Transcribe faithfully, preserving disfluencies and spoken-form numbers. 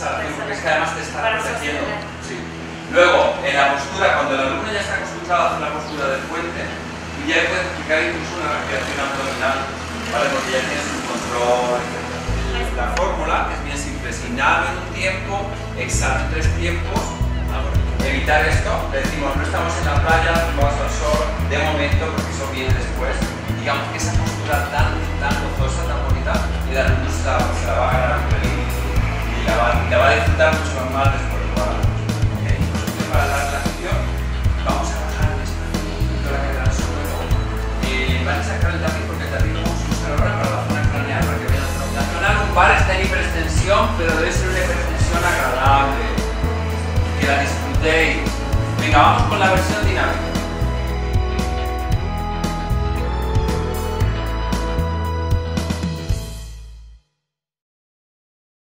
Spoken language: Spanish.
exhalación, porque es que además te está protegiendo. Sí. Luego, en la postura, cuando el alumno ya está acostumbrado a hacer la postura del puente, tú ya puedes aplicar incluso una respiración abdominal, ¿vale? Porque ya tienes un control, etcétera. La fórmula es bien simple: si inhalo en un tiempo, exhalo en tres tiempos. Evitar esto, le decimos, no estamos en la playa, vamos al sol, de momento, porque eso viene después. Digamos que esa postura tan, tan gozosa, tan bonita, el alumno se la, se la va a ganar un pelín y la va, la va a disfrutar mucho más después. ¿Vale? Okay. Entonces, para la relajación, vamos a bajar despacito la cadera al suelo. Eh, van a sacar el tapiz, porque el tapiz lo vamos a usar ahora para la zona craneal, para que vean la zona. La zona lumbar está en hiperextensión, pero debe ser una hiperextensión agradable, que la disfrutéis. Venga, vamos con la versión dinámica.